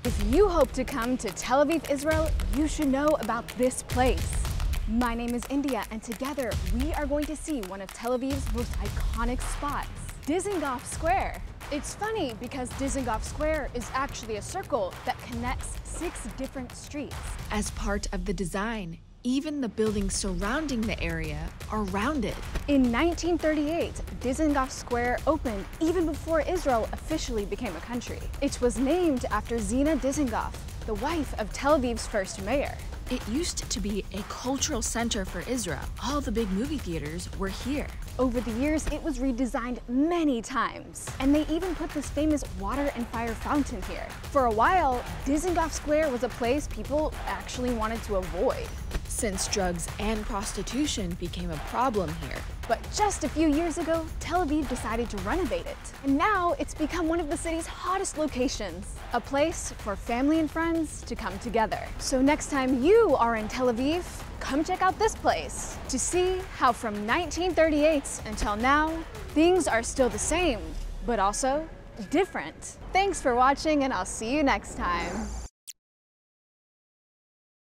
If you hope to come to Tel Aviv, Israel, you should know about this place. My name is India, and together we are going to see one of Tel Aviv's most iconic spots, Dizengoff Square. It's funny because Dizengoff Square is actually a circle that connects 6 different streets. As part of the design, even the buildings surrounding the area are rounded. In 1938, Dizengoff Square opened even before Israel officially became a country. It was named after Zina Dizengoff, the wife of Tel Aviv's first mayor. It used to be a cultural center for Israel. All the big movie theaters were here. Over the years, it was redesigned many times, and they even put this famous water and fire fountain here. For a while, Dizengoff Square was a place people actually wanted to avoid, since drugs and prostitution became a problem here. But just a few years ago, Tel Aviv decided to renovate it. And now it's become one of the city's hottest locations, a place for family and friends to come together. So next time you are in Tel Aviv, come check out this place to see how from 1938 until now, things are still the same, but also different. Thanks for watching, and I'll see you next time.